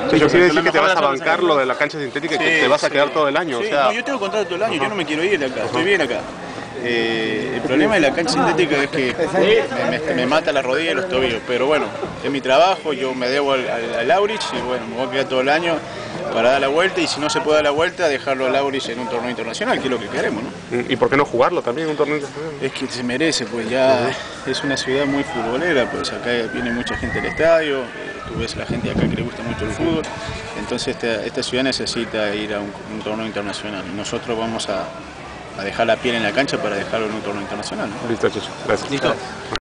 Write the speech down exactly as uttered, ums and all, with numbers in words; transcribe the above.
Sí, yo quiero decir que te vas a bancar lo de la cancha sintética y sí, que te vas a quedar sí. todo el año. Sí, o sea... no, yo tengo contrato todo el año, uh-huh. yo no me quiero ir de acá, uh-huh. estoy bien acá. Eh, el problema de la cancha sintética es que me, me, me mata la rodilla y los tobillos, pero bueno, es mi trabajo, yo me debo al, al, al Aurich y bueno, me voy a quedar todo el año para dar la vuelta y si no se puede dar la vuelta, dejarlo al Aurich en un torneo internacional, que es lo que queremos, ¿no? ¿Y por qué no jugarlo también en un torneo internacional? Es que se merece, pues ya uh-huh. es una ciudad muy futbolera, pues acá viene mucha gente al estadio, eh, tú ves la gente acá que le gusta mucho el fútbol, entonces esta, esta ciudad necesita ir a un, un torneo internacional y nosotros vamos a a dejar la piel en la cancha para dejarlo en un torneo internacional, ¿no? Listo, Checho. Gracias. ¿Listo?